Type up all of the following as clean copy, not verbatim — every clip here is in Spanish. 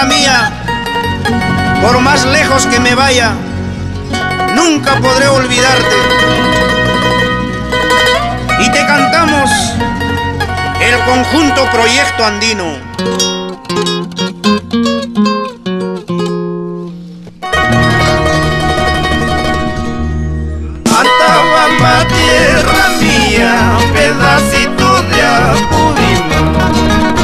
tierra mía, por más lejos que me vaya, nunca podré olvidarte. Y te cantamos el conjunto Proyecto Andino. Antabamba, tierra mía, pedacito de Apurímac.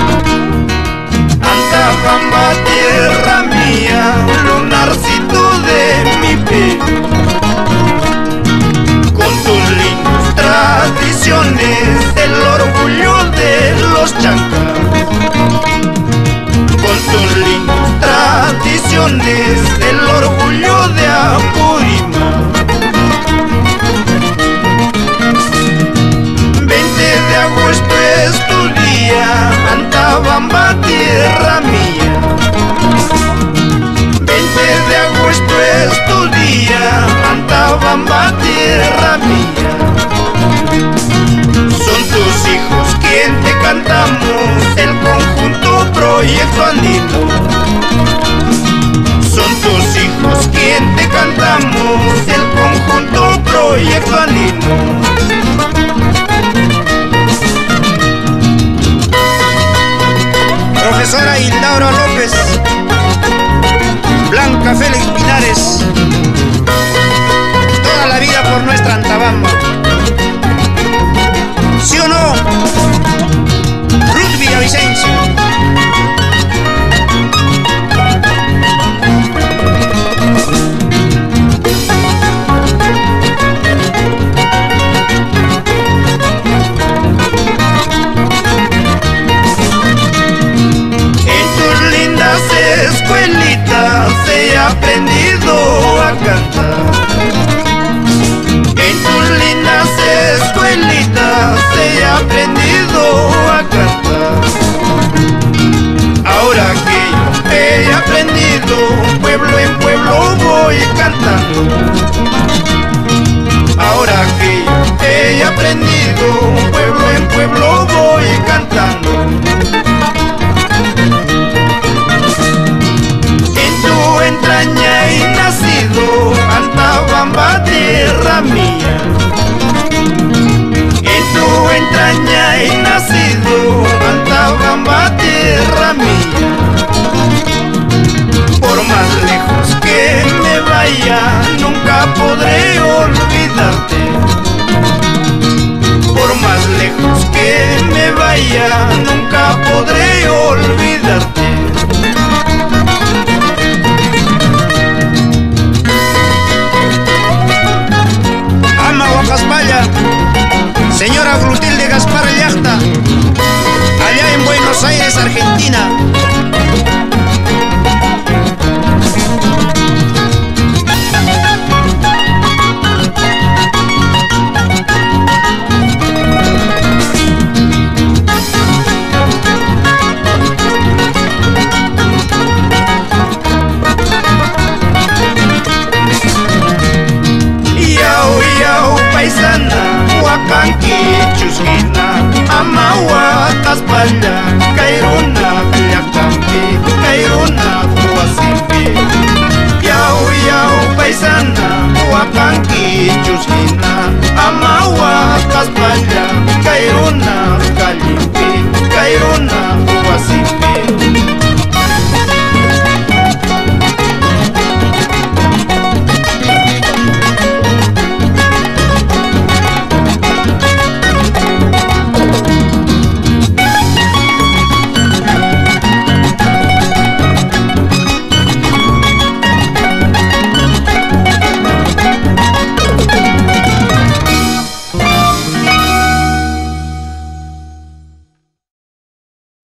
Antabamba, tierra mía, lunarcito de mi pecho. Con tus lindas tradiciones, el orgullo de los chancas. Con tus lindas tradiciones, el orgullo de Apurímac. 20 de agosto es tu día, Antabamba, tierra mía. 20 de agosto es tu día, Antabamba, tierra mía. Son tus hijos quien te cantamos, el conjunto Proyecto Andino. Son tus hijos quien te cantamos, el conjunto Proyecto Andino. Profesora Hildaura López, Blanca Félix Pinares, toda la vida por nuestra Antabamba. ¿Sí o no? Ruth Villavicencio. Escuelitas he aprendido a cantar. En tus lindas escuelitas he aprendido a cantar. Ahora que yo he aprendido, pueblo en pueblo voy cantando. Ahora que yo he aprendido, pueblo en pueblo voy cantando. Entraña y nacido, Antabamba, tierra mía. En tu entraña y nacido, Antabamba, tierra mía. Por más lejos que me vaya, nunca podré olvidarte. Por más lejos que me vaya, nunca podré olvidarte. Señora Clotilde Gaspar Llachta, allá en Buenos Aires, Argentina. Paisana, Huacanqui, Chusquina, Amaua, Caspalla, Cairuna, Llacampi, Cairuna, Huasimpi. Yau, yau, paisana, Huacanqui, Chusquina.